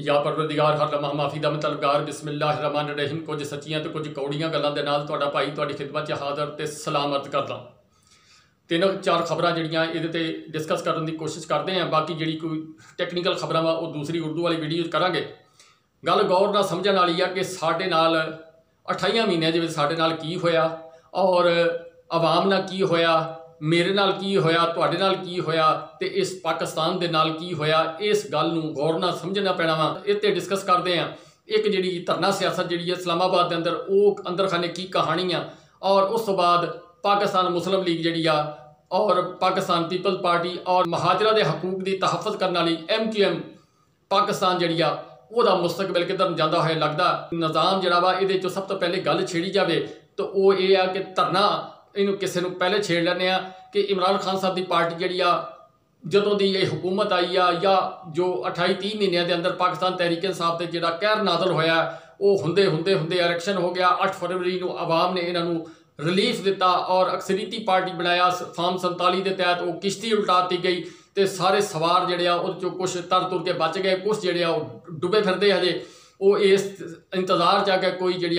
या परवरदिगार हर लम्हा माफ़ी दा तलबगार बिस्मिल्लाहिर्रहमानिर्रहीम। कुछ सच्चियां तो कुछ कौड़ियां गल्लां दे नाल तुहाडा भाई तुहाडी खिदमत च हाज़र ते सलाम अर्ज करदा। 3-4 खबरां जिहड़ियां इहदे ते डिस्कस करन दी कोशिश करते हैं। बाकी जिहड़ी कोई टैक्नीकल खबरां वा वो दूसरी उर्दू वाली वीडियो करांगे। गल गौर नाल समझण वाली आ कि साडे नाल 28 महीनों दे विच साडे नाल की होया और आवाम नाल की होया, मेरे नाल की होया, तुहाडे नाल की होया ते इस पाकिस्तान दे नाल की होया, इस गल नूं गौर नाल समझना पैना वा। इत्ते डिस्कस करते हैं। एक जिहड़ी धरना सियासत जिहड़ी है इस्लामाबाद दे अंदर वो अंदर खाने की कहानी आ, और उस तो बाद पाकिस्तान मुस्लिम लीग जिहड़ी आ और पाकिस्तान पीपल्स पार्टी और महाजरा दे हकूक की तहफ़्फ़ुज़ करने वाली MQM पाकिस्तान जिहड़ी आ ਉਹਦਾ मुस्तकबिल किधर जाता होया लगता। निज़ाम जिहड़ा वा इहदे चों सब तो पहले गल छेड़ी जाए तो वो ये आ कि धरना इनू किसी नूं पहले छेड़ लैंदे आ कि इमरान खान साहब की पार्टी जिहड़ी आ जदों दी ये हुकूमत आई आ या जो 28-30 महीनों के अंदर पाकिस्तान तहरीक इंसाफ ते जिहड़ा कहर नाज़ल होया वो हुंदे हुंदे हुंदे इलैक्शन हो गया। 8 फरवरी नूं आवाम ने इन्हां नूं रिलीफ दिता और अक्सरीती पार्टी बनाया। फार्म 47 के तहत वो किश्ती उल्टाती गई तो सारे सवार जिहड़े आ उहदे चों कुछ तर तुर के बच गए, कुछ जिहड़े आ वो डुबे फिरदे हजे। वो इस इंतजार च आ के कोई जिहड़ी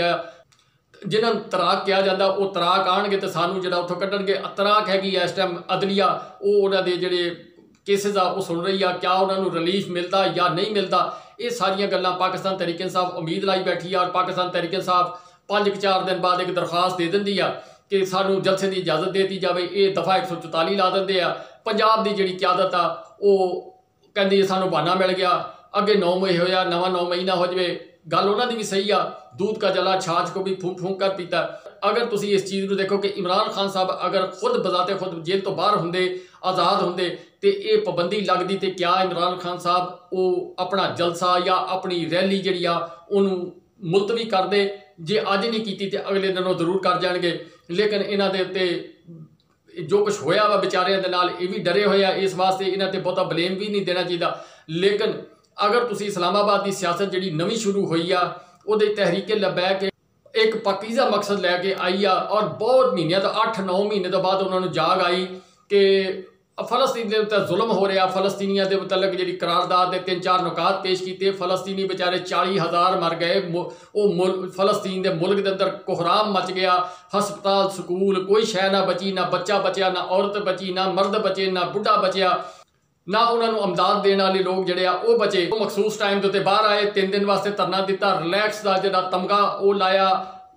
आ जिन्हां नूं तराक किया जाता वो तराक आउणगे तो सानूं जिहड़ा उत्थों कड्ढणगे। तराक हैगी इस टाइम अदलिया वो उहनां दे जिहड़े केसिस आ वो सुन रही आ, क्या उन्होंने रिलीफ मिलता या नहीं मिलता। ये सारिया गल्लां पाकिस्तान तहरीक इंसाफ उम्मीद लाई बैठी है और पाकिस्तान तहरीक इंसाफ 5-4 दिन बाद एक दरखास्त दे दिंदी आ कि सानू जलसे की इजाजत देती जाए। ये दफा 144 ला देंगे आ। पंजाब की जिहड़ी क्यादत आ वो कहती सानू बहाना मिल गया, अगे 9 मई होया, नवा 9 महीना हो जाए। गल उन्होंने भी सही आ, दूध का जला छाछ को भी फूंक फूंक कर पीता। अगर तुम इस चीज़ को देखो कि इमरान खान साहब अगर खुद बजाते खुद जेल तो बाहर होंगे, आज़ाद होंगे तो ये पाबंदी लगती तो क्या इमरान खान साहब वो अपना जलसा या अपनी रैली जी उन्होंने मुलतवी कर दे। जे अज नहीं की तो अगले दिन वो जरूर कर जाएंगे। लेकिन इन्हों के उत्ते जो कुछ होया वा बेचारियों के नाल ये भी डरे हुए आ, इस वास्ते इन्हों पर बहुता ब्लेम भी नहीं देना चाहिए। लेकिन अगर तुसी इस्लामाबाद की सियासत जी नवीं शुरू हुई आ वो तहरीक लबैक एक पाकीज़ा मकसद लैके आई आ और बहुत महीनों तो 8-9 महीने तो बाद उन्होंने जाग आई कि फलस्तीन के उत्ते जुल्म हो रहा। फलस्तीनियों के मुतलक जी करारदाद के 3-4 नुकात पेश किए। फलस्तीनी बेचारे 40,000 मर गए। वो फलस्तीन के मुल्क के अंदर कोहराम मच गया। हस्पताल स्कूल कोई शह ना बची, ना बच्चा बचा, ना औरत बची, ना मर्द बचे, ना बुढ़ा बचिया, ना उन्होंने अमदाद देने वाले लोग जिहड़े वो बचे। वो मखसूस टाइम के उत्ते बाहर आए, 3 दिन वास्ते धरना दिता, रिलैक्स का जिहड़ा तमगा वो लाया,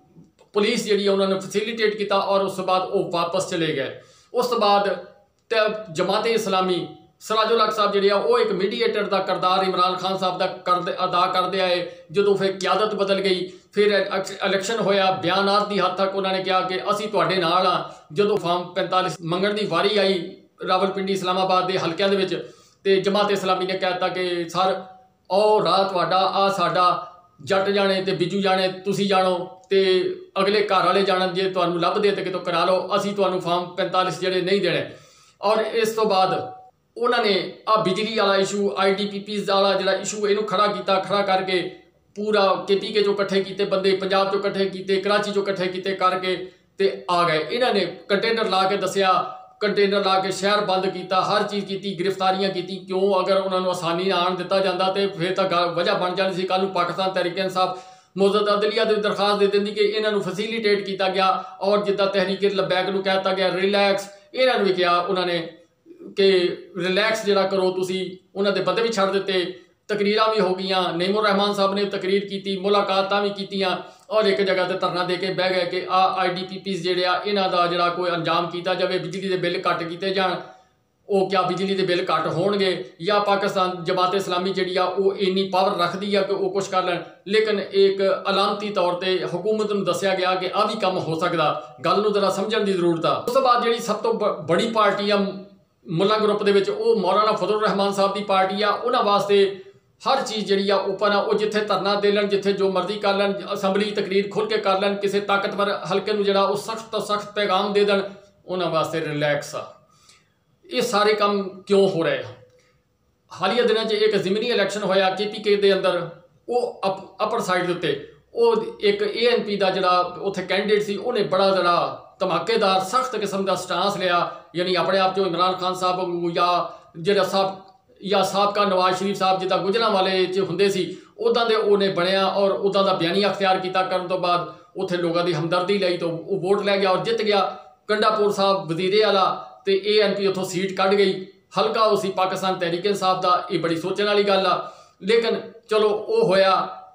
पुलिस जी उन्होंने फैसिलिटेट किया और उस बाद वो वापस चले गए। उस तो बाद जमात इस्लामी सराजुल हक साहब जिहड़े वो एक मीडिएटर का करदार इमरान खान साहब का अदा करते आए। जो फिर क्यादत बदल गई, फिर इलैक्शन होया, बयानात की हद तक उन्होंने कहा कि असी तुहाडे नाल आ। जो फार्म 45 मंगण की वारी आई रावलपिंडी इस्लामाबाद के हल्कों के जमात इस्लामी ने कहता कि सर और राह तुहाडा आ साडा जट जाने तो बिजू जाने तुसी जानो तो अगले घर वाले जान जे तुहानू लभदे तो कितों करा लो, असी तुहानू फार्म 45 जिहड़े नहीं देने। और इस तो बाद उन्होंने आ बिजली वाला इशू IDPPs वाला जिहड़ा इशू इनू खड़ा किया। खड़ा करके पूरा KPK चो कट्ठे किए बंदे, पंजाब चो कट्ठे किए, कराची चो कट्ठे किए करके ते आ गए। इन्होंने कंटेनर ला के दसिया, कंटेनर ला के शहर बंद किया, हर चीज़ की, गिरफ्तारियां की। क्यों? अगर उन्होंने आसानी ना आन दिता जाता तो फिर तो वजह बन जानी सी। कल पाकिस्तान तहरीक इंसाफ मोजद अदलिया की दरखास्त दे देंदी कि इन्होंने फैसिलिटेट किया गया और जिदा तहरीक लबैक को कहता गया रिलैक्स, इन्होंने भी कहा उन्होंने कि रिलैक्स जरा करो तुसी। उन्होंने बंदे भी छड़ दिते, तकरीरां भी हो गई, नईमुर रहमान साहब ने तकरीर की, मुलाकात भी कीतियां और एक जगह पर धरना दे के बह गए कि IDPPs जिहड़े आ इन्हां दा जिहड़ा कोई अंजाम किया जाए, बिजली के बिल घट किए जाण। वो क्या बिजली के बिल घट होणगे या पाकिस्तान जमात इस्लामी जिहड़ी आ वो इन्नी पावर रखती है कि वो कुछ कर लैण। लेकिन एक अलामती तौर पर हुकूमत नूं दस्सिया गया कि आ भी काम हो सकता। गल नूं जरा समझण की जरूरत आ। उस तो बाद जिहड़ी सब तो बड़ी पार्टी आ मुल्ला ग्रुप दे विच वो मौलाना फजलुर रहमान साहब की पार्टी आ। उन्हां वास्ते हर चीज़ जी ओपन आ। वो जिथे धरना दे लैन, जिथे जो मर्जी कर लैन, असैम्बली तकरीर खुल के कर लैन, किसी ताकतवर हल्के नूं जिहड़ा वो सख्त तो सख्त पैगाम दे देण, उन्हां वास्ते रिलैक्स आ। ये सारे काम क्यों हो रहे हैं? हालिया दिनों एक जिमनी इलैक्शन होया KPK के अंदर, वो अपर साइड के उत्ते वो एक ANP का जिहड़ा उत्थे कैंडिडेट सी उन्हें बड़ा जिहड़ा धमाकेदार सख्त किस्म का स्टांस लिया। यानी अपने आप जो इमरान खान साहब या जिहड़ा साहब ਜਾਂ ਸਾਬਕਾ ਨਵਾਜ਼ ਸ਼ਰੀਫ ਸਾਹਿਬ ਜਿੱਦਾਂ ਗੁਜਰਾਂਵਾਲੇ 'ਚ ਹੁੰਦੇ ਸੀ ਉੱਦਾਂ ਦੇ ਉਹਨੇ ਬਣਿਆ ਔਰ ਉੱਦਾਂ ਦਾ ਬਿਆਨੀ ਅਖਤਿਆਰ ਕੀਤਾ। ਕਰਨ ਤੋਂ ਬਾਅਦ ਉੱਥੇ ਲੋਕਾਂ ਦੀ ਹਮਦਰਦੀ ਲਈ ਤਾਂ ਉਹ ਵੋਟ ਲੈ ਗਿਆ ਔਰ ਜਿੱਤ ਗਿਆ। ਕੰਡਾਪੁਰ ਸਾਹਿਬ ਵਜ਼ੀਰੇ ਵਾਲਾ ਤੇ ANP ਉੱਥੋਂ ਸੀਟ ਕੱਢ ਗਈ। ਹਲਕਾ ਉਹ ਸੀ ਪਾਕਿਸਤਾਨ ਤਹਿਰੀਕ ਇਨਸਾਫ ਦਾ। ਇਹ ਬੜੀ ਸੋਚਣ ਵਾਲੀ ਗੱਲ ਆ, ਲੇਕਿਨ ਚਲੋ ਉਹ ਹੋਇਆ।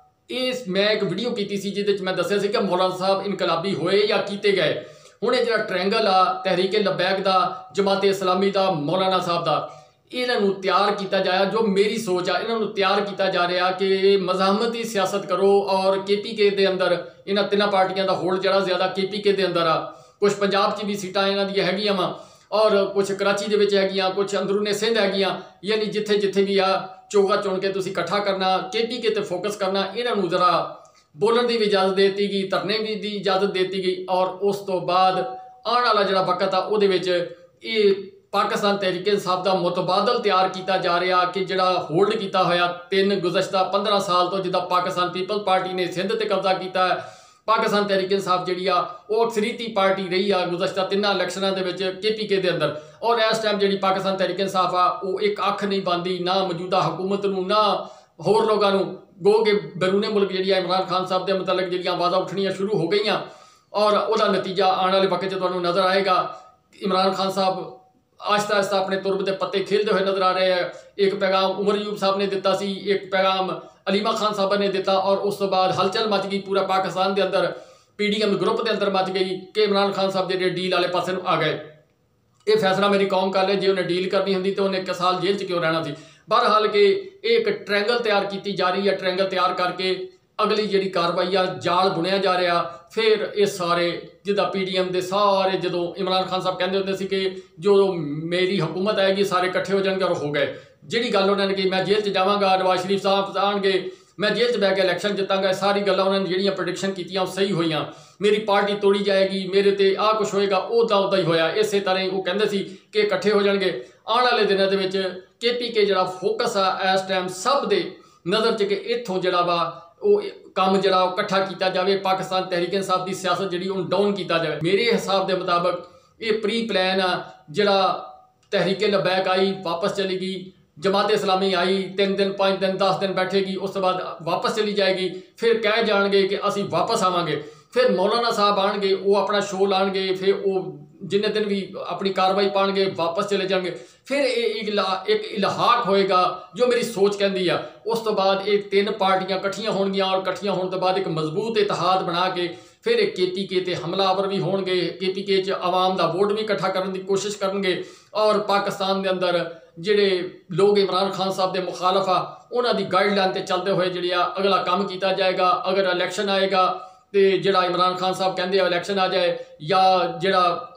ਮੈਂ ਇੱਕ ਵੀਡੀਓ ਕੀਤੀ ਸੀ ਜਿਹਦੇ 'ਚ ਮੈਂ ਦੱਸਿਆ ਸੀ ਕਿ ਮੌਲਾਨਾ ਸਾਹਿਬ ਇਨਕਲਾਬੀ ਹੋਏ ਜਾਂ ਕੀਤੇ ਗਏ। ਹੁਣ ਇਹ ਜਿਹੜਾ ਟ੍ਰਾਇੰਗਲ ਆ ਤਹਿਰੀਕ ਲਬੈਕ ਦਾ, ਜਮਾਤ ਇਸਲਾਮੀ ਦਾ, ਮੌਲਾਨਾ ਸਾਹਿਬ ਦਾ, ਇਹਨਾਂ ਨੂੰ ਤਿਆਰ ਕੀਤਾ ਜਾਇਆ, ਜੋ ਮੇਰੀ ਸੋਚ ਆ, ਇਹਨਾਂ ਨੂੰ ਤਿਆਰ ਕੀਤਾ ਜਾ ਰਿਹਾ ਕਿ ਮਜ਼ਾਹਮਤੀ ਸਿਆਸਤ ਕਰੋ ਔਰ KPK ਦੇ ਅੰਦਰ ਇਹਨਾਂ ਤਿੰਨਾਂ ਪਾਰਟੀਆਂ ਦਾ ਹੋਲਡ ਜਿਹੜਾ ਜ਼ਿਆਦਾ KPK ਦੇ ਅੰਦਰ ਆ। ਕੁਝ ਪੰਜਾਬ 'ਚ ਵੀ ਸੀਟਾਂ ਇਹਨਾਂ ਦੀਆਂ ਹੈਗੀਆਂ ਵਾ ਔਰ ਕੁਝ ਕਰਾਚੀ ਦੇ ਵਿੱਚ ਹੈਗੀਆਂ, ਕੁਝ ਅੰਦਰੂਨੇ ਸਿੰਧ ਹੈਗੀਆਂ। ਯਾਨੀ ਜਿੱਥੇ ਜਿੱਥੇ ਵੀ ਆ ਚੋਗਾ ਚੁਣ ਕੇ ਤੁਸੀਂ ਇਕੱਠਾ ਕਰਨਾ, KPK ਤੇ ਫੋਕਸ ਕਰਨਾ। ਇਹਨਾਂ ਨੂੰ ਜ਼ਰਾ ਬੋਲਣ ਦੀ ਵੀ ਇਜਾਜ਼ਤ ਦੇ ਦਿੱਤੀ ਗਈ, ਧਰਨੇ ਦੀ ਇਜਾਜ਼ਤ ਦੇ ਦਿੱਤੀ ਗਈ ਔਰ ਉਸ ਤੋਂ ਬਾਅਦ ਆਉਣ ਵਾਲਾ ਜਿਹੜਾ ਵਕਤ ਆ ਉਹਦੇ ਵਿੱਚ ਇਹ ਪਾਕਿਸਤਾਨ ਤਹਿਰੀਕ ਇਨਸਾਫ ਦਾ ਮੁਤਬਾਦਲ ਤਿਆਰ ਕੀਤਾ ਜਾ ਰਿਹਾ ਕਿ ਜਿਹੜਾ ਹੋਲਡ ਕੀਤਾ ਹੋਇਆ ਗੁਜ਼ਸ਼ਤਾ 15 ਸਾਲ ਤੋਂ, ਜਿੱਦਾਂ ਪਾਕਿਸਤਾਨ ਪੀਪਲ ਪਾਰਟੀ ਨੇ ਸਿੰਧ ਤੇ ਕਬਜ਼ਾ ਕੀਤਾ ਹੈ। ਪਾਕਿਸਤਾਨ ਤਹਿਰੀਕ ਇਨਸਾਫ ਜਿਹੜੀ ਆ ਉਹ ਅਕਸਰੀਤੀ ਪਾਰਟੀ ਰਹੀ ਆ ਗੁਜ਼ਸ਼ਤਾ 3 ਇਲੈਕਸ਼ਨਾਂ ਦੇ ਵਿੱਚ KPK ਦੇ ਅੰਦਰ। ਔਰ ਇਸ ਟਾਈਮ ਜਿਹੜੀ ਪਾਕਿਸਤਾਨ ਤਹਿਰੀਕ ਇਨਸਾਫ ਆ ਉਹ ਇੱਕ ਅੱਖ ਨਹੀਂ ਪਾਉਂਦੀ ਨਾ ਮੌਜੂਦਾ ਹਕੂਮਤ ਨੂੰ ਨਾ ਹੋਰ ਲੋਕਾਂ ਨੂੰ। ਗੋ ਕਿ ਬਰੂਨੇ ਮੁਲਕ ਜਿਹੜੀ ਆ ਇਮਰਾਨ ਖਾਨ ਸਾਹਿਬ ਦੇ ਮੁਤਲਕ ਜਿਹੜੀਆਂ ਆਵਾਜ਼ਾਂ ਉੱਠਣੀਆਂ ਸ਼ੁਰੂ ਹੋ ਗਈਆਂ ਔਰ ਉਹਦਾ ਨਤੀਜਾ ਆਉਣ ਵਾਲੇ ਵਕਤ 'ਚ ਤੁਹਾਨੂੰ ਨਜ਼ਰ ਆਏਗਾ। ਇਮਰਾਨ ਖਾਨ ਸਾਹਿਬ ਆਹਿਸਤਾ ਆਹਿਸਤਾ ਆਪਣੇ ਤੁਰਬ ਦੇ ਪੱਤੇ ਖੇਲਦੇ ਹੋਏ ਨਜ਼ਰ ਆ ਰਹੇ ਹੈ। ਇੱਕ ਪੈਗਾਮ ਉਮਰ ਅਯੂਬ ਸਾਹਿਬ ਨੇ ਦਿੱਤਾ ਸੀ, ਇੱਕ ਪੈਗਾਮ ਅਲੀਮਾ ਖਾਨ ਸਾਹਿਬ ਨੇ ਦਿੱਤਾ ਔਰ ਉਸ ਤੋਂ ਬਾਅਦ ਹਲਚਲ ਮਚ ਗਈ ਪੂਰਾ ਪਾਕਿਸਤਾਨ ਦੇ ਅੰਦਰ। PDM ਗਰੁੱਪ ਦੇ ਅੰਦਰ ਮਚ ਗਈ ਕਿ ਇਮਰਾਨ ਖਾਨ ਸਾਹਿਬ ਜਿਹੜੇ ਡੀਲ ਵਾਲੇ ਪਾਸੇ ਨੂੰ ਆ ਗਏ। ਇਹ ਫੈਸਲਾ ਮੇਰੀ ਕੌਮ ਕਰ ਲੈ, ਜੇ ਉਹਨੇ ਡੀਲ ਕਰਨੀ ਹੁੰਦੀ ਤਾਂ ਉਹਨੇ 1 ਸਾਲ ਜੇਲ੍ਹ 'ਚ ਕਿਉਂ ਰਹਿਣਾ ਸੀ। ਬਹਰਹਾਲ ਕਿ ਇਹ ਇੱਕ ਟ੍ਰਾਇੰਗਲ ਤਿਆਰ ਕੀਤੀ ਜਾ ਰਹੀ ਹੈ। ਟ੍ਰਾਇੰਗਲ ਤਿਆਰ ਕਰਕੇ ਅਗਲੀ ਜਿਹੜੀ ਕਾਰਵਾਈ ਆ ਜਾਲ ਬੁਣਿਆ ਜਾ ਰਿਹਾ। ਫਿਰ ਇਹ ਸਾਰੇ ਜਿੱਦਾਂ PDM ਦੇ ਸਾਰੇ ਜਦੋਂ ਇਮਰਾਨ ਖਾਨ ਸਾਹਿਬ ਕਹਿੰਦੇ ਹੁੰਦੇ ਸੀ ਕਿ ਜੋ ਮੇਰੀ ਹਕੂਮਤ ਆਏਗੀ ਸਾਰੇ ਇਕੱਠੇ ਹੋ ਜਾਣਗੇ ਔਰ ਹੋ ਗਏ। ਜਿਹੜੀ ਗੱਲ ਉਹਨਾਂ ਨੇ ਕਿ ਮੈਂ ਜੇਲ੍ਹ 'ਚ ਜਾਵਾਂਗਾ, ਨਵਾਜ਼ ਸ਼ਰੀਫ ਸਾਹਿਬ ਆਉਣਗੇ, ਮੈਂ ਜੇਲ੍ਹ 'ਚ ਬਹਿ ਕੇ ਇਲੈਕਸ਼ਨ ਜਿੱਤਾਂਗਾ, ਸਾਰੀ ਗੱਲਾਂ ਉਹਨਾਂ ਨੇ ਜਿਹੜੀਆਂ ਪ੍ਰੈਡਿਕਸ਼ਨ ਕੀਤੀਆਂ ਉਹ ਸਹੀ ਹੋਈਆਂ। ਮੇਰੀ ਪਾਰਟੀ ਤੋੜੀ ਜਾਏਗੀ, ਮੇਰੇ ਤੇ ਆਹ ਕੁਛ ਹੋਏਗਾ, ਉਹ ਤਾਂ ਉੱਦਾਂ ਹੀ ਹੋਇਆ। ਇਸੇ ਤਰ੍ਹਾਂ ਹੀ ਉਹ ਕਹਿੰਦੇ ਸੀ ਕਿ ਇਕੱਠੇ ਹੋ ਜਾਣਗੇ। ਆਉਣ ਵਾਲੇ ਦਿਨਾਂ ਦੇ ਵਿੱਚ KPK ਜਿਹੜਾ ਫੋਕਸ ਆ ਇਸ ਟਾਈਮ ਸਭ ਦੇ ਨਜ਼ਰ 'ਚ ਕਿ ਇੱਥੋਂ ਜਿਹੜਾ ਵਾ ਉਹ ਕੰਮ ਜਿਹੜਾ ਉਹ ਇਕੱਠਾ ਕੀਤਾ ਜਾਵੇ, ਪਾਕਿਸਤਾਨ ਤਹਿਰੀਕ ਇਨਸਾਫ ਦੀ ਸਿਆਸਤ ਜਿਹੜੀ ਉਹਨੂੰ ਡਾਊਨ ਕੀਤਾ ਜਾਵੇ। ਮੇਰੇ ਹਿਸਾਬ ਦੇ ਮੁਤਾਬਕ ਇਹ ਪ੍ਰੀ ਪਲਾਨ ਆ। ਜਿਹੜਾ ਤਹਿਰੀਕ ਲਬੈਕ ਆਈ ਵਾਪਸ ਚਲੀ ਗਈ, ਜਮਾਤ ਇਸਲਾਮੀ ਆਈ 3 ਦਿਨ 5 ਦਿਨ 10 ਦਿਨ ਬੈਠੇਗੀ, ਉਸ ਤੋਂ ਬਾਅਦ ਵਾਪਸ ਚਲੀ ਜਾਏਗੀ। ਫਿਰ ਕਹਿ ਜਾਣਗੇ ਕਿ ਅਸੀਂ ਵਾਪਸ ਆਵਾਂਗੇ। ਫਿਰ ਮੌਲਾਨਾ ਸਾਹਿਬ ਆਉਣਗੇ, ਉਹ ਆਪਣਾ ਸ਼ੋਅ ਲਾਉਣਗੇ, ਫਿਰ ਉਹ ਜਿੰਨੇ ਦਿਨ ਵੀ ਆਪਣੀ ਕਾਰਵਾਈ ਪਾਉਣਗੇ ਵਾਪਸ ਚਲੇ ਜਾਣਗੇ। ਫਿਰ ਇਹ ਇੱਕ ਇਲਹਾਕ ਹੋਏਗਾ ਜੋ ਮੇਰੀ ਸੋਚ ਕਹਿੰਦੀ ਆ। ਉਸ ਤੋਂ ਬਾਅਦ ਇਹ 3 ਪਾਰਟੀਆਂ ਇਕੱਠੀਆਂ ਹੋਣਗੀਆਂ ਔਰ ਇਕੱਠੀਆਂ ਹੋਣ ਤੋਂ ਬਾਅਦ ਇੱਕ ਮਜ਼ਬੂਤ ਇਤਿਹਾਦ ਬਣਾ ਕੇ ਫਿਰ ਇਹ KPK ਤੇ ਹਮਲਾਵਰ ਵੀ ਹੋਣਗੇ। KPK 'ਚ ਆਵਾਮ ਦਾ ਵੋਟ ਵੀ ਇਕੱਠਾ ਕਰਨ ਦੀ ਕੋਸ਼ਿਸ਼ ਕਰਨਗੇ ਔਰ ਪਾਕਿਸਤਾਨ ਦੇ ਅੰਦਰ ਜਿਹੜੇ ਲੋਕ ਇਮਰਾਨ ਖਾਨ ਸਾਹਿਬ ਦੇ ਮੁਖਾਲਫ ਆ ਉਹਨਾਂ ਦੀ ਗਾਈਡਲਾਈਨ ਤੇ ਚੱਲਦੇ ਹੋਏ ਜਿਹੜੀ ਆ ਅਗਲਾ ਕੰਮ ਕੀਤਾ ਜਾਏਗਾ। ਅਗਰ ਇਲੈਕਸ਼ਨ ਆਏਗਾ ਤੇ ਜਿਹੜਾ ਇਮਰਾਨ ਖਾਨ ਸਾਹਿਬ ਕਹਿੰਦੇ ਆ ਇਲੈਕਸ਼ਨ ਆ ਜਾਏ, ਜਾਂ ਜਿਹੜਾ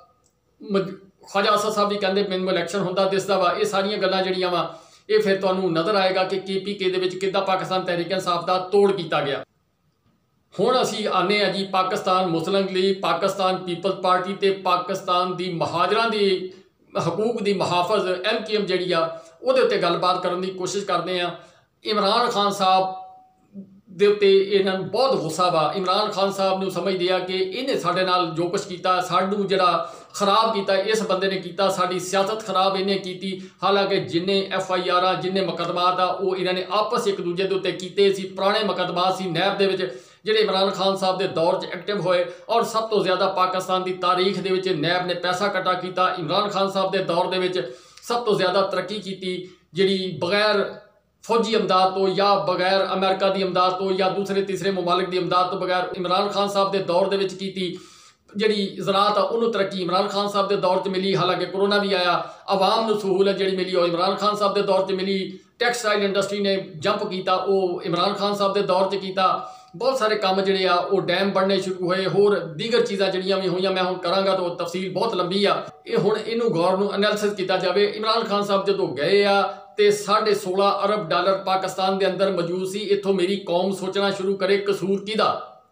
ख्वाजा असद साहब भी कहते मैनू इलैक्शन होंदा दिसदा वा। ये सारियां गल्लां जिहड़ियां वा ये फिर तुहानूं नज़र आएगा कि KPK दे विच किद्दां पाकिस्तान तहरीक इंसाफ दा तोड़ किया गया। हुण असीं आने आ जी Pakistan Muslim League, Pakistan Peoples Party ते पाकिस्तान दी महाजरां दी हकूक दी मुहाफिज MKM जिहड़ी आ उहदे उत्ते गलबात करन दी कोशिश करदे आ। इमरान खान साहब ਦੇ ਉੱਤੇ ਇਹਨਾਂ ਨੂੰ ਬਹੁਤ ਗੁੱਸਾ ਵਾ। ਇਮਰਾਨ ਖਾਨ ਸਾਹਿਬ ਨੂੰ ਸਮਝਦੇ ਆ ਕਿ ਇਹਨੇ ਸਾਡੇ ਨਾਲ ਜੋ ਕੁਛ ਕੀਤਾ, ਸਾਨੂੰ ਜਿਹੜਾ ਖਰਾਬ ਕੀਤਾ ਇਸ ਬੰਦੇ ਨੇ ਕੀਤਾ, ਸਾਡੀ ਸਿਆਸਤ ਖਰਾਬ ਇਹਨੇ ਕੀਤੀ। ਹਾਲਾਂਕਿ ਜਿੰਨੇ FIR ਜਿੰਨੇ ਮੁਕੱਦਮਾਤ ਆ ਉਹ ਇਹਨਾਂ ਨੇ ਆਪਸ ਇੱਕ ਦੂਜੇ ਦੇ ਉੱਤੇ ਕੀਤੇ ਸੀ। ਪੁਰਾਣੇ ਮੁਕੱਦਮਾਤ ਸੀ ਨੈਬ ਦੇ ਵਿੱਚ ਜਿਹੜੇ ਇਮਰਾਨ ਖਾਨ ਸਾਹਿਬ ਦੇ ਦੌਰ 'ਚ ਐਕਟਿਵ ਹੋਏ ਔਰ ਸਭ ਤੋਂ ਜ਼ਿਆਦਾ ਪਾਕਿਸਤਾਨ ਦੀ ਤਾਰੀਖ ਦੇ ਵਿੱਚ ਨੈਬ ਨੇ ਪੈਸਾ ਇਕੱਠਾ ਕੀਤਾ। ਇਮਰਾਨ ਖਾਨ ਸਾਹਿਬ ਦੇ ਦੌਰ ਦੇ ਵਿੱਚ ਸਭ ਤੋਂ ਜ਼ਿਆਦਾ ਤਰੱਕੀ ਕੀਤੀ ਜਿਹੜੀ ਬਗੈਰ फौजी इमदाद तो या बगैर अमेरिका की इमदाद तो या दूसरे तीसरे ममालिक की इमदाद तो बगैर इमरान खान साहब के दौर के की जी ज़रात आ उन्होंने तरक्की इमरान खान साहब के दौर च मिली। हालांकि कोरोना भी आया, आवाम को सहूलत जी मिली वो इमरान खान साहब के दौर च मिली। टैक्सटाइल इंडस्ट्री ने जंप किया वो इमरान खान साहब के दौर च किया। बहुत सारे काम जोड़े आ वो डैम बनने शुरू होए, होर दीगर चीज़ां जिहड़ियां भी होईयां। मैं हुण करांगा तो तफसील बहुत लंबी आ। ये हुण इनू गौर नूं एनालिसिस किया जाए। इमरान खान साहब जदों गए आ तो $16.5 अरब पाकिस्तान के अंदर मौजूद सी। इत्थों मेरी कौम सोचना शुरू करे कसूर किहदा,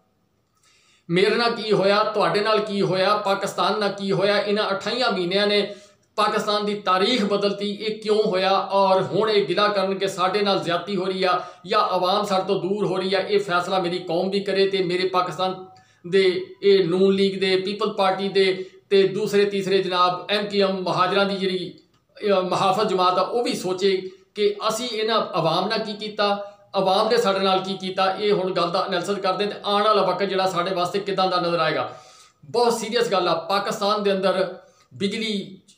मेरे नाल की होया, तुहाडे नाल की होया, पाकिस्तान नाल की होया। इन्हां 28 महीनों ने पाकिस्तान की तारीख बदलती, ये क्यों होया? और हुण ये गिला करन के साडे नाल ज्यादती हो रही है या आवाम साडे तो दूर हो रही है। ये फैसला मेरी कौम भी करे तो मेरे पाकिस्तान दे ये नून लीग दे, पीपल पार्टी दे ते दूसरे तीसरे जनाब MKM महाजरां दी जिहड़ी मुहाफिज जमात आ वो भी सोचे कि असी इन्हां आवाम नाल की कीता, आवाम ने साडे नाल की कीता। ये हुण गल दा एनालिसिस करदे ते आने वाला वक्त जिहड़ा साडे वास्ते किदां दा नज़र आएगा। बहुत सीरीयस गल आ। पाकिस्तान दे अंदर बिजली,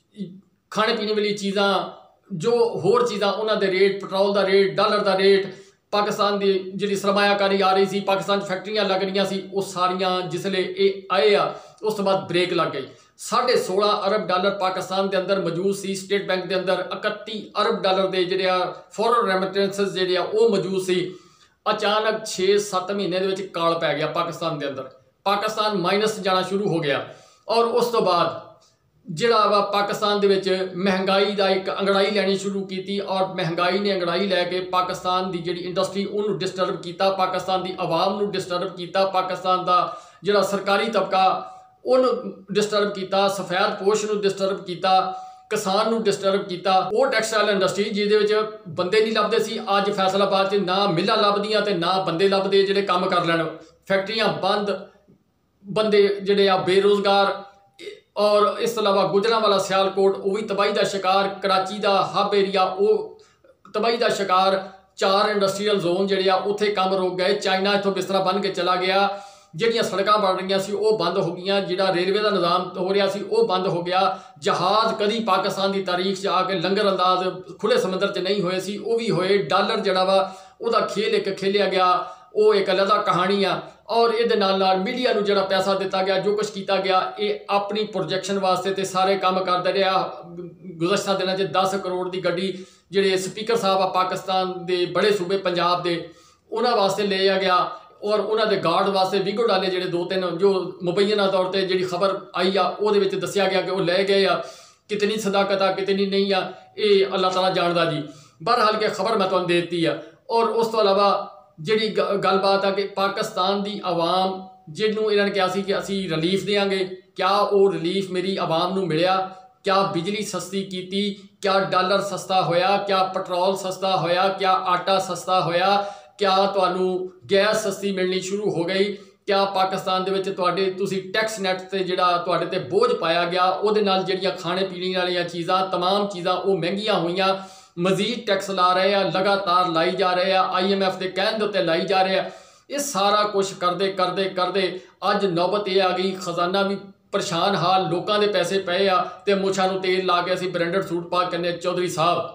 खाने पीने वाली चीज़ां, जो होर चीज़ां उन्हां दे रेट, पेट्रोल दा रेट, डॉलर दा रेट, पाकिस्तान की जी सरमायाकारी आ रही सी, पाकिस्तान फैक्ट्रियां लग रही सी, वो सारियां जिसले ये आए आ उस तो बाद ब्रेक लग गई। 16.5 अरब डॉलर पाकिस्तान के अंदर मौजूद सी। स्टेट बैंक के अंदर 31 अरब डॉलर के जिहड़े फॉरन रेमिटेंसेस जिहड़े वो मौजूद सी। अचानक 6-7 महीने दे विच काल पै गया पाकिस्तान के अंदर, पाकिस्तान माइनस जाना शुरू हो गया। और उस तो बाद जिहड़ा वा पाकिस्तान दे विच महंगाई का एक अंगड़ाई लैनी शुरू की, और महंगाई ने अंगड़ाई लैके पाकिस्तान की जिहड़ी इंडस्ट्री उन्होंने डिस्टर्ब किया, पाकिस्तान की आवाम को डिस्टर्ब किया, पाकिस्तान का जिहड़ा सरकारी तबका उन्होंने डिस्टर्ब किया, सफैद पोश को डिस्टर्ब किया, किसान को डिस्टर्ब किया। वो टैक्सटाइल इंडस्ट्री जिहदे विच बंदे नहीं लभदे सी, अज फैसलाबाद च ना मिलां लभदियां ते ना बंदे लभदे जिहड़े काम कर लैण। फैक्ट्रियां बंद, बंदे जिहड़े आ बेरोजगार। और इस तो अलावा गुजरांवाला सियालकोट वो भी तबाही का शिकार, कराची का हब एरिया वो तबाही का शिकार। 4 इंडस्ट्रीयल जोन जिहड़े उत्थे काम रुक गए। चाइना इत्थों बिस्तरा बन के चला गया। जिहड़ियां सड़कां बन रही सी वो बंद हो गई, जिहड़ा रेलवे का निज़ाम हो रहा सी वो बंद हो गया। जहाज़ कभी पाकिस्तान की तारीख से आके लंगर अंदाज खुले समंदर च नहीं होए सी, वो भी होए। डॉलर जिहड़ा वा उहदा खेल एक खेलिया गया, वो एक अलग कहानी आ। और ये मीडिया को जिहड़ा पैसा दिता गया, जो कुछ किया गया, ये अपनी प्रोजेक्शन वास्ते ते सारे काम करता रहा। गुज़श्ता दिनों 10 करोड़ की गड्डी जिहड़े स्पीकर साहब आ पाकिस्तान के बड़े सूबे पंजाब के उन्होंने वास्ते लिया गया। और उन्होंने गार्ड वास्ते विगो डाले जिहड़े 2-3 जो मुबैना तौर पर जी खबर आई आ वो दसिया गया कि वो लै गए आ। कितनी सदाकत आ कितनी नहीं आ, ये अल्लाह ताला जानदा जी। बहरहाल के खबर मैं तुहानूं दे दी आ। और उस तो अलावा जिहड़ी गलबात आ कि पाकिस्तान की आवाम जिन्होंने इन्होंने कहा कि असी रिलीफ देंगे, क्या वो रिलीफ मेरी आवाम नूं मिलिया? क्या बिजली सस्ती की? क्या डॉलर सस्ता होया? क्या पेट्रोल सस्ता होया? क्या आटा सस्ता होया? क्या तुहानूं गैस सस्ती मिलनी शुरू हो गई? क्या पाकिस्तान दे विच तुहाडे तुसी टैक्स नैट ते जिहड़ा तुहाडे ते बोझ पाया गया उहदे नाल जिहड़ियां खाने पीने वाली चीज़ां तमाम चीज़ां वो महंगियां हुईयां? मजीद टैक्स ला रहे हैं, लगातार लाई जा रहे हैं, IMF के कहने के उत्ते लाई जा रहे हैं। ये सारा कुछ करते करते करते अज नौबत ये आ गई, खजाना भी परेशान हाल, लोगों के पैसे पे आ ते मुछां नूं तेल ला के असीं ब्रांडेड सूट पा के चौधरी साहब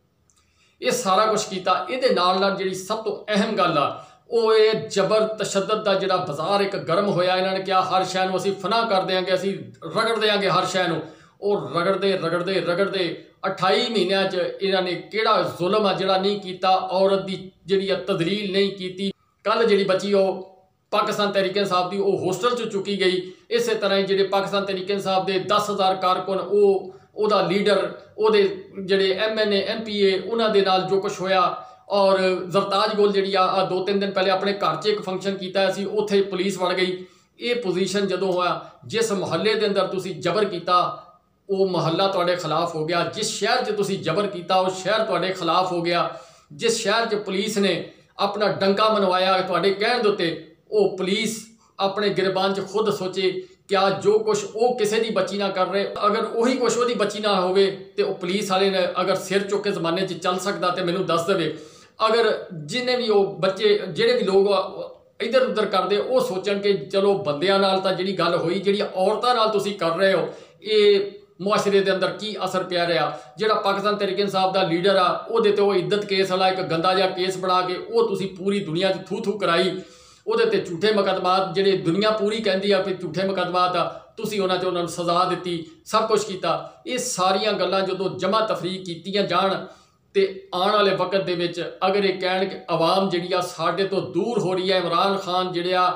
ये सारा कुछ किया। ये जी सब तो अहम गल आ वो ये जबर तशद्दद का जिहड़ा बाजार एक गर्म होया। इन्होंने कहा हर शै नूं असीं फना कर देंगे, असीं रगड़ देंगे हर शै नूं। और रगड़ते रगड़ते रगड़ते 28 महीनों इन्होंने किहड़ा जुल्म आ जिहड़ा नहीं किया, औरत की जिहड़ी तदलील नहीं की। कल जिहड़ी बची वो पाकिस्तान तहरीक इंसाफ की वो होस्टल च चुकी गई। इस तरह ही जिहड़े पाकिस्तान तहरीक इंसाफ के 10,000 कारकुन वो लीडर ਉਹਦੇ ਜਿਹੜੇ MNA MPA ਉਹਨਾਂ ਦੇ ਨਾਲ जो कुछ होया। और जरताज गोल जी 2-3 दिन पहले अपने घर च एक फंक्शन किया सी, उत्थे पुलिस वड़ गई। ये पोजीशन जो होया, जिस मुहल्ले के अंदर तुसी जबर किया वो मुहल्ला तुहाडे खिलाफ हो गया, जिस शहर च तुसी जबर किया वो शहर तुहाडे खिलाफ हो गया, जिस शहर च पुलिस ने अपना डंका मनवाया तुहाडे कहण दे उत्ते वो पुलिस अपने गिरबान च खुद सोचे क्या जो कुछ वो किसी की बच्ची ना कर रहे, अगर वही कुछ वो बच्ची ना होवे तो पुलिस वाले ने अगर सिर चुक के जमाने चल सकता तो मैनू दस देवे। अगर जिन्हें भी वो बच्चे जेडे भी लोग इधर उधर करते वो सोचन कि चलो बंदियां नाल तां जिहड़ी गल होई जिहड़ी औरतां नाल तुसीं कर रहे हो ये मुआशरे के अंदर की असर पिया रहा। जिहड़ा पाकिस्तान तहरीक इंसाफ का लीडर आ उहदे ते वो इद्दत केस वाला एक गंदा जिहा केस बना के वो तुसीं पूरी दुनिया च थू थू कराई। ਉਹਦੇ ਤੇ झूठे मुकदमात ਜਿਹੜੇ दुनिया पूरी कहती आ भी झूठे मुकदमात आ तुसीं ਉਹਨਾਂ ਤੇ ਉਹਨਾਂ ਨੂੰ सज़ा ਦਿੱਤੀ, सब कुछ किया। ये सारियां गल्लां ਜਦੋਂ जमा तफरीक कीतियां जाण ते आने वाले वक्त दे विच अगर ये कहण कि आवाम जिहड़ी आ साडे तो दूर हो रही है, इमरान खान जिहड़े आ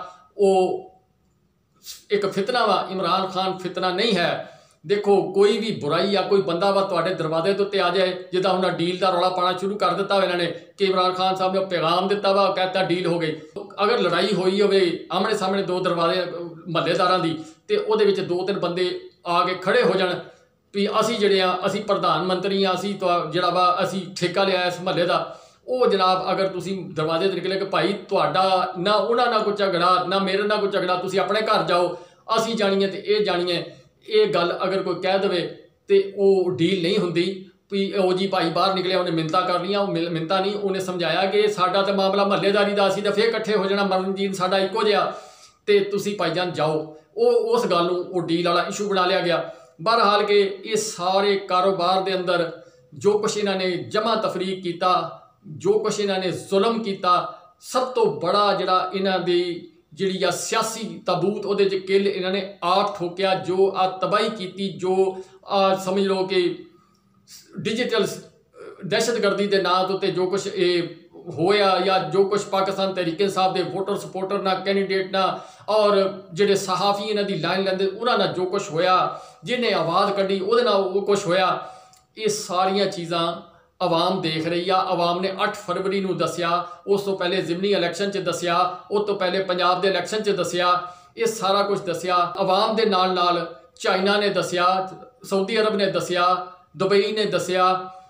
वो एक फितना वा, इमरान खान फितना नहीं है। देखो कोई भी बुराई या कोई बंदा वा तुहाडे दरवाजे के उत्ते आ जाए, जिदा उन्हें डील का रौला पाना शुरू कर दिता इन्होंने कि इमरान खान साहब ने पैगाम दिता वा कहता डील हो गई। अगर लड़ाई हुई हो आमने सामने दो दरवाजे महल्लेदारां दी ते उहदे विच 2-3 बंदे आके खड़े हो जाण भी असी जिहड़े आ असी प्रधानमंत्री हाँ, असी तो जिहड़ा वा असी ठेका लिया इस महल्ले का। वो जनाब अगर तुसी दरवाजे ते निकले कि भाई तुहाडा ना उन्हां नाल कोई झगड़ा ना मेरे नाल कोई झगड़ा, तुसी अपने घर जाओ असी जाणीए ते ये जाणीए, ये गल अगर कोई कह दे तो वो डील नहीं होंदी। ਵੀ ਉਹ ਜੀ ਭਾਈ ਬਾਹਰ ਨਿਕਲਿਆ, ਉਹਨੇ ਮਿੰਨਤਾਂ ਕਰ ਲਈਆਂ। ਉਹ ਮਿੰਨਤਾਂ ਨਹੀਂ, ਉਹਨੇ ਸਮਝਾਇਆ ਕਿ ਸਾਡਾ ਤਾਂ ਮਾਮਲਾ ਮਹੱਲੇਦਾਰੀ ਦਾ, ਅਸੀਂ ਤਾਂ ਫੇਰ ਇਕੱਠੇ ਹੋ ਜਾਣਾ, ਮਰਨ ਜੀਣ ਸਾਡਾ ਇੱਕੋ ਜਿਹਾ, ਤੇ ਤੁਸੀਂ ਭਾਈਜਾਨ ਜਾਓ। ਉਹ ਉਸ ਗੱਲ ਨੂੰ ਉਹ ਡੀਲ ਵਾਲਾ ਇਸ਼ੂ ਬਣਾ ਲਿਆ ਗਿਆ। ਬਹਰਹਾਲ ਕਿ ਇਹ ਸਾਰੇ ਕਾਰੋਬਾਰ ਦੇ ਅੰਦਰ ਜੋ ਕੁਛ ਇਹਨਾਂ ਨੇ ਜਮ੍ਹਾਂ ਤਫਰੀਕ ਕੀਤਾ, ਜੋ ਕੁਛ ਇਹਨਾਂ ਨੇ ਜ਼ੁਲਮ ਕੀਤਾ, ਸਭ ਤੋਂ ਬੜਾ ਜਿਹੜਾ ਇਹਨਾਂ ਦੀ ਜਿਹੜੀ ਆ ਸਿਆਸੀ ਤਾਬੂਤ ਉਹਦੇ 'ਚ ਕਿੱਲ ਇਹਨਾਂ ਨੇ ਆਪ ਠੋਕਿਆ। ਜੋ ਆ ਤਬਾਹੀ ਕੀਤੀ, ਜੋ ਸਮਝ ਲਓ ਕਿ ਡਿਜੀਟਲ ਦਹਿਸ਼ਤਗਰਦੀ ਦੇ ਨਾਂ ਦੇ ਉੱਤੇ ਜੋ ਕੁਛ ਇਹ ਹੋਇਆ, ਜਾਂ ਜੋ ਕੁਛ ਪਾਕਿਸਤਾਨ ਤਹਿਰੀਕ ਇਨਸਾਫ ਦੇ ਵੋਟਰ ਸਪੋਰਟਰ ਨਾਲ, ਕੈਂਡੀਡੇਟ ਨਾਲ, ਔਰ ਜਿਹੜੇ ਸਹਾਫੀ ਇਹਨਾਂ ਦੀ ਲਾਈਨ ਲੈਂਦੇ ਉਹਨਾਂ ਨਾਲ ਜੋ ਕੁਛ ਹੋਇਆ, ਜਿਹਨੇ ਆਵਾਜ਼ ਕੱਢੀ ਉਹਦੇ ਨਾਲ ਉਹ ਕੁਛ ਹੋਇਆ, ਇਹ ਸਾਰੀਆਂ ਚੀਜ਼ਾਂ ਆਵਾਮ ਦੇਖ ਰਹੀ ਆ। ਆਵਾਮ ਨੇ 8 ਫਰਵਰੀ ਨੂੰ ਦੱਸਿਆ, ਉਸ ਤੋਂ ਪਹਿਲੇ ਜ਼ਿਮਨੀ ਇਲੈਕਸ਼ਨ 'ਚ ਦੱਸਿਆ, ਉਸ ਤੋਂ ਪਹਿਲੇ ਪੰਜਾਬ ਦੇ ਇਲੈਕਸ਼ਨ 'ਚ ਦੱਸਿਆ, ਇਹ ਸਾਰਾ ਕੁਝ ਦੱਸਿਆ। ਆਵਾਮ ਦੇ ਨਾਲ ਨਾਲ ਚਾਈਨਾ ਨੇ ਦੱਸਿਆ, ਸਾਊਦੀ ਅਰਬ ਨੇ ਦੱਸਿਆ, ਦੁਬਈ ਨੇ ਦੱਸਿਆ,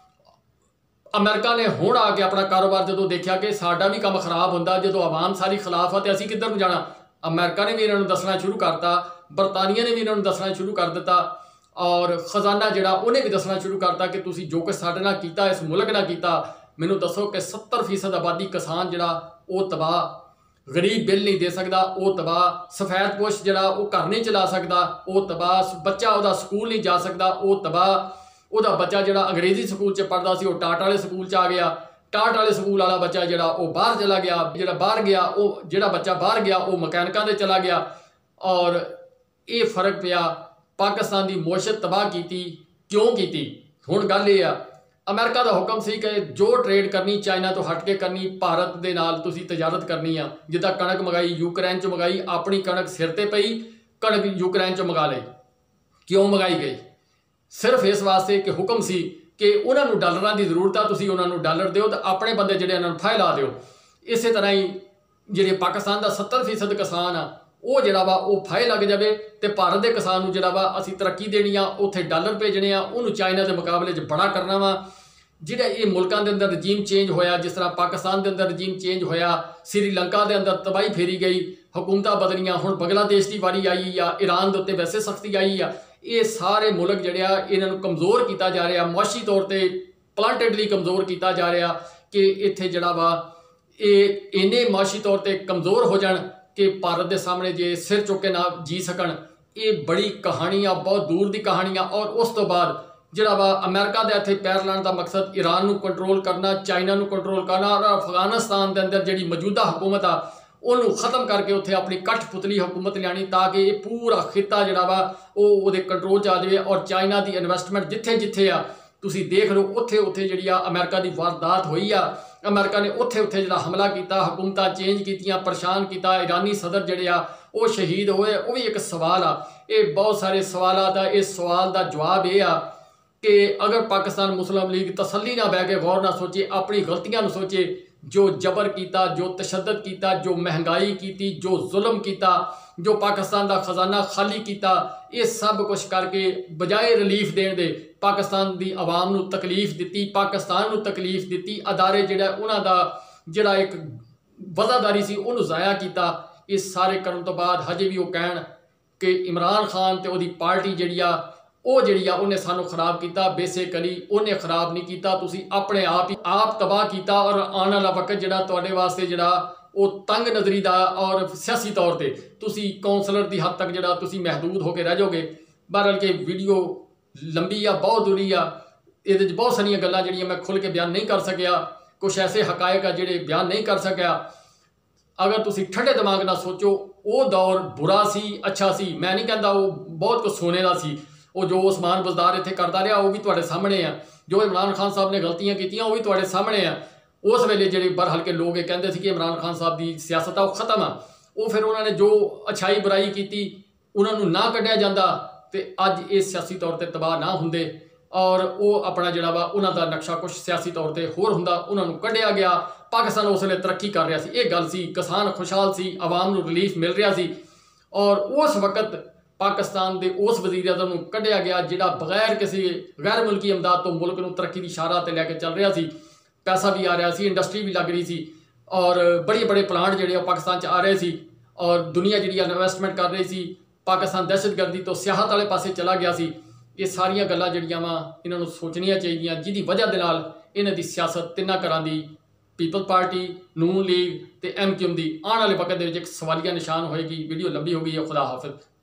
ਅਮਰੀਕਾ ਨੇ ਹੁਣ ਆ ਕੇ ਆਪਣਾ ਕਾਰੋਬਾਰ ਜਦੋਂ ਦੇਖਿਆ ਕਿ ਸਾਡਾ ਵੀ ਕੰਮ ਖਰਾਬ ਹੁੰਦਾ, ਜਦੋਂ ਆਵਾਮ ਸਾਰੀ ਖਿਲਾਫ ਆ ਤੇ ਅਸੀਂ ਕਿੱਧਰ ਨੂੰ ਜਾਣਾ। ਅਮਰੀਕਾ ਨੇ ਵੀ ਇਹਨਾਂ ਨੂੰ ਦੱਸਣਾ ਸ਼ੁਰੂ ਕਰਤਾ, ਬਰਤਾਨੀਆ ਨੇ ਵੀ ਇਹਨਾਂ ਨੂੰ ਦੱਸਣਾ ਸ਼ੁਰੂ ਕਰ ਦਿੱਤਾ, ਔਰ ਖਜ਼ਾਨਾ ਜਿਹੜਾ ਉਹਨੇ ਵੀ ਦੱਸਣਾ ਸ਼ੁਰੂ ਕਰਤਾ ਕਿ ਤੁਸੀਂ ਜੋ ਕੁਛ ਸਾਡੇ ਨਾਲ ਕੀਤਾ, ਇਸ ਮੁਲਕ ਨਾਲ ਕੀਤਾ। ਮੈਨੂੰ ਦੱਸੋ ਕਿ 70% ਆਬਾਦੀ ਕਿਸਾਨ ਜਿਹੜਾ ਉਹ ਤਬਾਹ, ਗਰੀਬ ਬਿੱਲ ਨਹੀਂ ਦੇ ਸਕਦਾ ਉਹ ਤਬਾਹ, ਸਫੈਦਪੋਸ਼ ਜਿਹੜਾ ਉਹ ਘਰ ਨਹੀਂ ਚਲਾ ਸਕਦਾ ਉਹ ਤਬਾਹ, ਬੱਚਾ ਉਹਦਾ ਸਕੂਲ ਨਹੀਂ ਜਾ ਸਕਦਾ ਉਹ ਤਬਾਹ, ਉਹਦਾ ਬੱਚਾ ਜਿਹੜਾ ਅੰਗਰੇਜ਼ੀ ਸਕੂਲ 'ਚ ਪੜ੍ਹਦਾ ਸੀ ਉਹ ਟਾਟ ਵਾਲੇ ਸਕੂਲ 'ਚ ਆ ਗਿਆ, ਟਾਟ ਵਾਲੇ ਸਕੂਲ ਵਾਲਾ ਬੱਚਾ ਜਿਹੜਾ ਉਹ ਬਾਹਰ ਚਲਾ ਗਿਆ, ਜਿਹੜਾ ਬਾਹਰ ਗਿਆ ਉਹ ਜਿਹੜਾ ਬੱਚਾ ਬਾਹਰ ਗਿਆ ਉਹ ਮਕੈਨਿਕਾਂ ਦੇ ਚਲਾ ਗਿਆ। ਔਰ ਇਹ ਫਰਕ ਪਿਆ। ਪਾਕਿਸਤਾਨ ਦੀ ਮੁਅੱਸ਼ਤ ਤਬਾਹ ਕੀਤੀ। ਕਿਉਂ ਕੀਤੀ? ਹੁਣ ਗੱਲ ਇਹ ਆ, ਅਮਰੀਕਾ ਦਾ ਹੁਕਮ ਸੀ ਕਿ ਜੋ ਟ੍ਰੇਡ ਕਰਨੀ ਚਾਈਨਾ ਤੋਂ ਹਟ ਕੇ ਕਰਨੀ, ਭਾਰਤ ਦੇ ਨਾਲ ਤੁਸੀਂ ਤਜਾਰਤ ਕਰਨੀ ਆ। ਜਿੱਦਾਂ ਕਣਕ ਮੰਗਾਈ, ਯੂਕਰੇਨ 'ਚੋਂ ਮੰਗਾਈ, ਆਪਣੀ ਕਣਕ ਸਿਰ ਤੇ ਪਈ, ਕਣਕ ਯੂਕਰੇਨ 'ਚੋਂ ਮੰਗਾ ਲਈ। ਕਿਉਂ ਮੰਗਾਈ ਗਈ? ਸਿਰਫ ਇਸ ਵਾਸਤੇ ਕਿ ਹੁਕਮ ਸੀ ਕਿ ਉਹਨਾਂ ਨੂੰ ਡਾਲਰਾਂ ਦੀ ਜ਼ਰੂਰਤ ਆ, ਤੁਸੀਂ ਉਹਨਾਂ ਨੂੰ ਡਾਲਰ ਦਿਓ ਤੇ ਆਪਣੇ ਬੰਦੇ ਜਿਹੜੇ ਇਹਨਾਂ ਨੂੰ ਫਾਇਲ ਲਾ ਦਿਓ। ਇਸੇ ਤਰ੍ਹਾਂ ਹੀ ਜਿਹੜੇ ਪਾਕਿਸਤਾਨ ਦਾ 70% ਕਿਸਾਨ ਆ ਉਹ ਜਿਹੜਾ ਵਾ ਉਹ ਫਾਇਲ ਲੱਗ ਜਾਵੇ, ਤੇ ਭਾਰਤ ਦੇ ਕਿਸਾਨ ਨੂੰ ਜਿਹੜਾ ਵਾ ਅਸੀਂ ਤਰੱਕੀ ਦੇਣੀ ਆ, ਉੱਥੇ ਡਾਲਰ ਭੇਜਣੇ ਆ, ਉਹਨੂੰ ਚਾਈਨਾ ਦੇ ਮੁਕਾਬਲੇ 'ਚ ਬੜਾ ਕਰਨਾ ਵਾ। ਜਿਹੜਾ ਇਹ ਮੁਲਕਾਂ ਦੇ ਅੰਦਰ ਰਜੀਮ ਚੇਂਜ ਹੋਇਆ, ਜਿਸ ਤਰ੍ਹਾਂ ਪਾਕਿਸਤਾਨ ਦੇ ਅੰਦਰ ਰਜੀਮ ਚੇਂਜ ਹੋਇਆ, ਸ੍ਰੀਲੰਕਾ ਦੇ ਅੰਦਰ ਤਬਾਹੀ ਫੇਰੀ ਗਈ, ਹਕੂਮਤਾਂ ਬਦਲੀਆਂ, ਹੁਣ ਬੰਗਲਾਦੇਸ਼ ਦੀ ਵਾਰੀ ਆਈ ਆ, ਈਰਾਨ ਦੇ ਉੱਤੇ ਵੈਸੇ ਸਖਤੀ ਆਈ ਆ। ਇਹ ਸਾਰੇ ਮੁਲਕ ਜਿਹੜੇ ਆ ਇਹਨਾਂ ਨੂੰ ਕਮਜ਼ੋਰ ਕੀਤਾ ਜਾ ਰਿਹਾ, ਮੁਆਸ਼ੀ ਤੌਰ ਤੇ ਪਲਾਂਟੇਡਲੀ ਕਮਜ਼ੋਰ ਕੀਤਾ ਜਾ ਰਿਹਾ ਕਿ ਇੱਥੇ ਜਿਹੜਾ ਵਾ ਇਹ ਇੰਨੇ ਮੁਆਸ਼ੀ ਤੌਰ ਤੇ ਕਮਜ਼ੋਰ ਹੋ ਜਾਣ ਕਿ ਭਾਰਤ ਦੇ ਸਾਹਮਣੇ ਜੇ ਸਿਰ ਚੁੱਕ ਕੇ ਨਾ ਜੀ ਸਕਣ। ਇਹ ਬੜੀ ਕਹਾਣੀ ਆ, ਬਹੁਤ ਦੂਰ ਦੀ ਕਹਾਣੀ ਆ। ਔਰ ਉਸ ਤੋਂ ਬਾਅਦ ਜਿਹੜਾ ਵਾ ਅਮਰੀਕਾ ਦੇ ਇੱਥੇ ਪੈਰ ਲਾਉਣ ਦਾ ਮਕਸਦ ਈਰਾਨ ਨੂੰ ਕੰਟਰੋਲ ਕਰਨਾ, ਚਾਈਨਾ ਨੂੰ ਕੰਟਰੋਲ ਕਰਨਾ, ਔਰ ਅਫਗਾਨਿਸਤਾਨ ਦੇ ਅੰਦਰ ਜਿਹੜੀ ਮੌਜੂਦਾ ਹਕੂਮਤ ਆ ਉਹਨੂੰ ਖਤਮ ਕਰਕੇ ਉੱਥੇ ਆਪਣੀ ਕਠਪੁਤਲੀ ਹਕੂਮਤ ਲਿਆਣੀ, ਤਾਂ ਕਿ ਇਹ ਪੂਰਾ ਖਿੱਤਾ ਜਿਹੜਾ ਵਾ ਉਹ ਉਹਦੇ ਕੰਟਰੋਲ 'ਚ ਆ ਜਾਵੇ। ਔਰ ਚਾਈਨਾ ਦੀ ਇਨਵੈਸਟਮੈਂਟ ਜਿੱਥੇ ਜਿੱਥੇ ਆ ਤੁਸੀਂ ਦੇਖ ਲਓ, ਉੱਥੇ ਉੱਥੇ ਜਿਹੜੀ ਆ ਅਮਰੀਕਾ ਦੀ ਵਾਰਦਾਤ ਹੋਈ ਆ। ਅਮਰੀਕਾ ਨੇ ਉੱਥੇ ਉੱਥੇ ਜਿਹੜਾ ਹਮਲਾ ਕੀਤਾ, ਹਕੂਮਤਾਂ ਚੇਂਜ ਕੀਤੀਆਂ, ਪਰੇਸ਼ਾਨ ਕੀਤਾ, ਈਰਾਨੀ ਸਦਰ ਜਿਹੜੇ ਆ ਉਹ ਸ਼ਹੀਦ ਹੋਏ। ਉਹ ਵੀ ਇੱਕ ਸਵਾਲ ਆ। ਇਹ ਬਹੁਤ ਸਾਰੇ ਸਵਾਲਾਂ ਦਾ ਇਸ ਸਵਾਲ ਦਾ ਜਵਾਬ ਇਹ ਆ ਕਿ ਅਗਰ ਪਾਕਿਸਤਾਨ ਮੁਸਲਿਮ ਲੀਗ ਤਸੱਲੀ ਨਾਲ ਬਹਿ ਕੇ ਗੌਰ ਨਾਲ ਸੋਚੇ, ਆਪਣੀ ਗਲਤੀਆਂ ਨੂੰ ਸੋਚੇ, ਜੋ ਜਬਰ ਕੀਤਾ, ਜੋ ਤਸ਼ੱਦਦ ਕੀਤਾ, ਜੋ ਮਹਿੰਗਾਈ ਕੀਤੀ, ਜੋ ਜ਼ੁਲਮ ਕੀਤਾ, ਜੋ ਪਾਕਿਸਤਾਨ ਦਾ ਖਜ਼ਾਨਾ ਖਾਲੀ ਕੀਤਾ, ਇਹ ਸਭ ਕੁਝ ਕਰਕੇ ਬਜਾਏ ਰਿਲੀਫ ਦੇਣ ਦੇ ਪਾਕਿਸਤਾਨ ਦੀ ਆਵਾਮ ਨੂੰ ਤਕਲੀਫ ਦਿੱਤੀ, ਪਾਕਿਸਤਾਨ ਨੂੰ ਤਕਲੀਫ ਦਿੱਤੀ। ਅਦਾਰੇ ਜਿਹੜਾ ਉਹਨਾਂ ਦਾ ਜਿਹੜਾ ਇੱਕ ਵਜ਼ਾਦਾਰੀ ਸੀ ਉਹਨੂੰ ਜ਼ਾਇਆ ਕੀਤਾ। ਇਹ ਸਾਰੇ ਕਰਨ ਤੋਂ ਬਾਅਦ ਹਜੇ ਵੀ ਉਹ ਕਹਿਣ ਕਿ ਇਮਰਾਨ ਖਾਨ ਤੇ ਉਹਦੀ ਪਾਰਟੀ ਜਿਹੜੀ ਆ ਉਹਨੇ ਸਾਨੂੰ ਖਰਾਬ ਕੀਤਾ। ਬੇਸਿਕਲੀ ਉਹਨੇ ਖਰਾਬ ਨਹੀਂ ਕੀਤਾ, ਤੁਸੀਂ ਆਪਣੇ ਆਪ ਹੀ ਤਬਾਹ ਕੀਤਾ। ਔਰ ਆਉਣ ਵਾਲਾ ਵਕਤ ਜਿਹੜਾ ਤੁਹਾਡੇ ਵਾਸਤੇ ਜਿਹੜਾ ਉਹ ਤੰਗ ਨਜ਼ਰੀ ਦਾ ਔਰ ਸਿਆਸੀ ਤੌਰ ਤੇ ਤੁਸੀਂ ਕੌਂਸਲਰ ਦੀ ਹੱਦ ਤੱਕ ਜਿਹੜਾ ਤੁਸੀਂ ਮਹਿਦੂਦ ਹੋ ਕੇ ਰਹਿ ਜਾਓਗੇ। ਬਹਰਹਾਲ ਕਿ ਵੀਡੀਓ ਲੰਬੀ ਆ, ਬਹੁਤ ਦੂਰੀ ਆ, ਇਹਦੇ 'ਚ ਬਹੁਤ ਸਾਰੀਆਂ ਗੱਲਾਂ ਜਿਹੜੀਆਂ ਮੈਂ ਖੁੱਲ੍ਹ ਕੇ ਬਿਆਨ ਨਹੀਂ ਕਰ ਸਕਿਆ, ਕੁਛ ਐਸੇ ਹਕਾਇਕ ਆ ਜਿਹੜੇ ਬਿਆਨ ਨਹੀਂ ਕਰ ਸਕਿਆ। ਅਗਰ ਤੁਸੀਂ ਠੰਡੇ ਦਿਮਾਗ ਨਾਲ ਸੋਚੋ, ਉਹ ਦੌਰ ਬੁਰਾ ਸੀ, ਅੱਛਾ ਸੀ। ਮੈਂ ਨਹੀਂ ਕਹਿੰਦਾ ਉਹ ਬਹੁਤ ਕੁਝ ਸੋਨੇ ਦਾ ਸੀ। ਉਹ ਜੋ ਉਸਮਾਨ ਬਜ਼ਦਾਰ ਇੱਥੇ ਕਰਦਾ ਰਿਹਾ ਉਹ ਵੀ ਤੁਹਾਡੇ ਸਾਹਮਣੇ ਆ, ਜੋ ਇਮਰਾਨ ਖਾਨ ਸਾਹਿਬ ਨੇ ਗਲਤੀਆਂ ਕੀਤੀਆਂ ਉਹ ਵੀ ਤੁਹਾਡੇ ਸਾਹਮਣੇ ਆ। ਉਸ ਵੇਲੇ ਜਿਹੜੇ ਬਹਰਹਾਲ ਕੇ ਲੋਕ ਇਹ ਕਹਿੰਦੇ ਸੀ ਕਿ ਇਮਰਾਨ ਖਾਨ ਸਾਹਿਬ ਦੀ ਸਿਆਸਤ ਆ ਉਹ ਖਤਮ ਆ, ਉਹ ਫਿਰ ਉਹਨਾਂ ਨੇ ਜੋ ਅੱਛਾਈ ਬੁਰਾਈ ਕੀਤੀ ਉਹਨਾਂ ਨੂੰ ਨਾ ਕੱਢਿਆ ਜਾਂਦਾ ਤੇ ਅੱਜ ਇਹ ਸਿਆਸੀ ਤੌਰ ਤੇ ਤਬਾਹ ਨਾ ਹੁੰਦੇ, ਔਰ ਉਹ ਆਪਣਾ ਜਿਹੜਾ ਵਾ ਉਹਨਾਂ ਦਾ ਨਕਸ਼ਾ ਕੁਛ ਸਿਆਸੀ ਤੌਰ ਤੇ ਹੋਰ ਹੁੰਦਾ, ਉਹਨਾਂ ਨੂੰ ਕੱਢਿਆ ਗਿਆ। ਪਾਕਿਸਤਾਨ ਉਸ ਵੇਲੇ ਤਰੱਕੀ ਕਰ ਰਿਹਾ ਸੀ, ਇਹ ਗੱਲ ਸੀ, ਕਿਸਾਨ ਖੁਸ਼ਹਾਲ ਸੀ, ਆਵਾਮ ਨੂੰ ਰਿਲੀਫ ਮਿਲ ਰਿਹਾ ਸੀ। ਔਰ ਉਸ ਵਕਤ ਪਾਕਿਸਤਾਨ ਦੇ ਉਸ ਵਜ਼ੀਰ ਆਜ਼ਮ ਨੂੰ ਕੱਢਿਆ ਗਿਆ ਜਿਹੜਾ ਬਗੈਰ ਕਿਸੇ ਗੈਰ ਮੁਲਕੀ ਇਮਦਾਦ ਤੋਂ ਮੁਲਕ ਨੂੰ ਤਰੱਕੀ ਦੀ ਸ਼ਾਹਰਾਹ ਤੇ ਲੈ ਕੇ ਚੱਲ ਰਿਹਾ ਸੀ। ਪੈਸਾ ਵੀ ਆ ਰਿਹਾ ਸੀ, ਇੰਡਸਟਰੀ ਵੀ ਲੱਗ ਰਹੀ ਸੀ, ਔਰ ਬੜੇ ਪਲਾਂਟ ਜਿਹੜੇ ਪਾਕਿਸਤਾਨ 'ਚ ਆ ਰਹੇ ਸੀ, ਔਰ ਦੁਨੀਆ ਜਿਹੜੀ ਇਨਵੈਸਟਮੈਂਟ ਕਰ ਰਹੀ ਸੀ। ਪਾਕਿਸਤਾਨ ਦਹਿਸ਼ਤਗਰਦੀ ਤੋਂ ਸਿਆਹਤ ਵਾਲੇ ਪਾਸੇ ਚਲਾ ਗਿਆ ਸੀ। ਇਹ ਸਾਰੀਆਂ ਗੱਲਾਂ ਜਿਹੜੀਆਂ ਵਾ ਇਹਨਾਂ ਨੂੰ ਸੋਚਣੀਆਂ ਚਾਹੀਦੀਆਂ, ਜਿਹਦੀ ਵਜ੍ਹਾ ਦੇ ਨਾਲ ਇਹਨਾਂ ਦੀ ਸਿਆਸਤ ਤਿੰਨਾਂ ਘਰਾਂ ਦੀ, ਪੀਪਲ ਪਾਰਟੀ, ਨੂਨ ਲੀਗ ਤੇ MQM ਦੀ, ਆਉਣ ਵਾਲੇ ਵਕਤ ਦੇ ਵਿੱਚ ਇੱਕ ਸਵਾਲੀਆ ਨਿਸ਼ਾਨ ਹੋਏਗੀ। ਵੀਡੀਓ ਲੰਬੀ ਹੋ ਗਈ ਹੈ। ਖੁਦਾ ਹਾਫਿਜ਼।